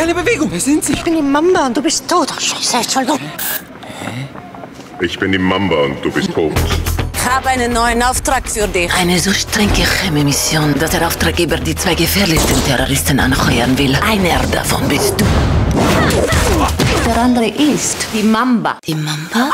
keine Bewegung. Wer sind Sie? Ich bin die Mamba und du bist tot. Ach, Scheiße, Entschuldigung. Ich bin die Mamba und du bist tot. Ich habe einen neuen Auftrag für dich. Eine so strenge geheime Mission, dass der Auftraggeber die 2 gefährlichsten Terroristen anheuern will. Einer davon bist du. Der andere ist die Mamba. Die Mamba?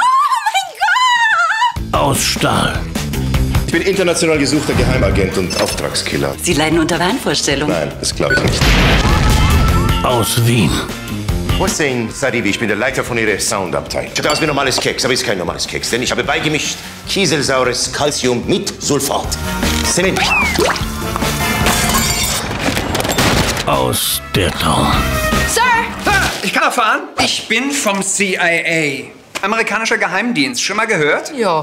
Aus Stahl. Ich bin international gesuchter Geheimagent und Auftragskiller. Sie leiden unter Wahnvorstellungen. Nein, das glaube ich nicht. Aus Wien. Hossein Sarivi, ich bin der Leiter von Ihrer Soundabteilung. Schaut aus wie normales Keks, aber ist kein normales Keks, denn ich habe beigemischt kieselsaures Calcium mit Sulfat. Sehen. Aus der Traum. Sir! Ich kann erfahren, ich bin vom CIA. Amerikanischer Geheimdienst. Schon mal gehört? Ja.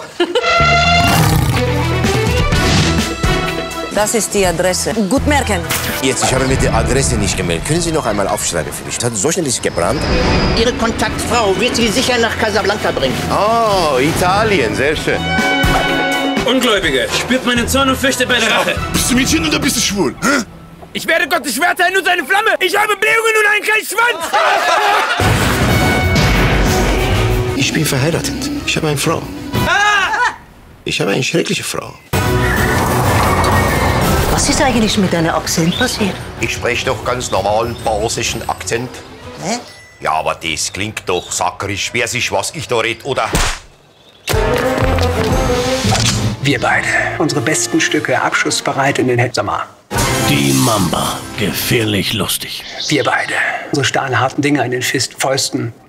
Das ist die Adresse. Gut merken. Jetzt, ich habe mir die Adresse nicht gemeldet. Können Sie noch einmal aufschreiben für mich? So schnell ist es gebrannt. Ihre Kontaktfrau wird Sie sicher nach Casablanca bringen. Oh, Italien, sehr schön. Ungläubige, spürt meinen Zorn und fürchtet meine Rache. Bist du Mädchen oder bist du schwul? Hä? Ich werde Gottes Schwert sein und seine Flamme. Ich habe Blähungen und einen kleinen Schwanz. Ich bin verheiratet. Ich habe eine Frau. Ich habe eine schreckliche Frau. Was ist eigentlich mit deinem Akzent passiert? Ich spreche doch ganz normalen basischen Akzent. Hä? Ja, aber das klingt doch sackerisch, wer sich was ich da red, oder? Wir beide. Unsere besten Stücke abschussbereit in den Hetsamar. Die Mamba. Gefährlich lustig. Wir beide. Unsere stahlharten Dinger in den Fäusten.